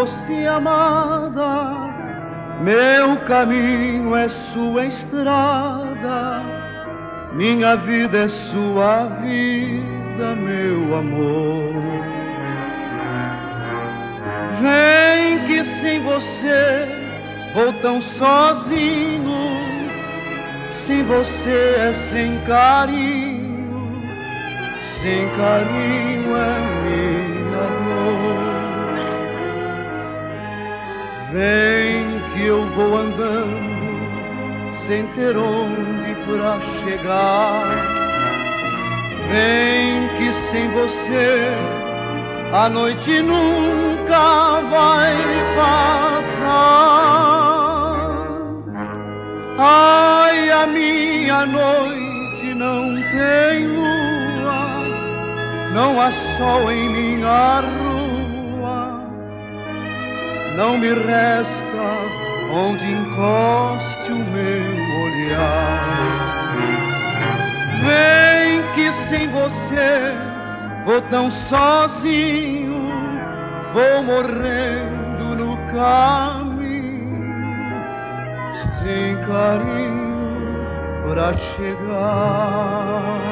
fosse amada, meu caminho é sua estrada, minha vida é sua vida, meu amor. Vem que sem você vou tão sozinho, sem você é sem carinho, sem carinho é minha dor. Vem que eu vou andando sem ter onde pra chegar. Vem que sem você a noite nunca vai passar. Ai, a minha noite não tem lua, não há sol em minha rua, não me resta onde encoste o meu olhar. Vem que sem você vou tão sozinho, vou morrendo no caminho, sem carinho pra chegar.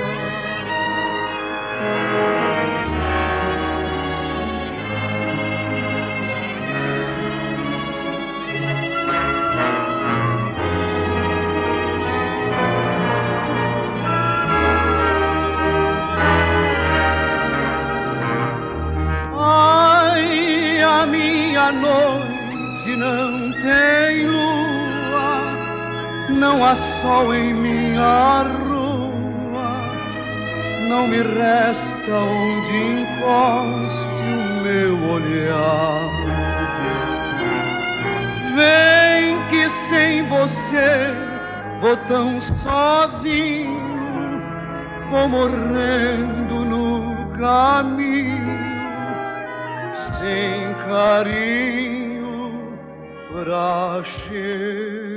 A noite não tem lua, não há sol em minha rua, não me resta onde encoste o meu olhar. Vem que sem você vou tão sozinho, vou morrendo no caminho, sem carinho pra chegar.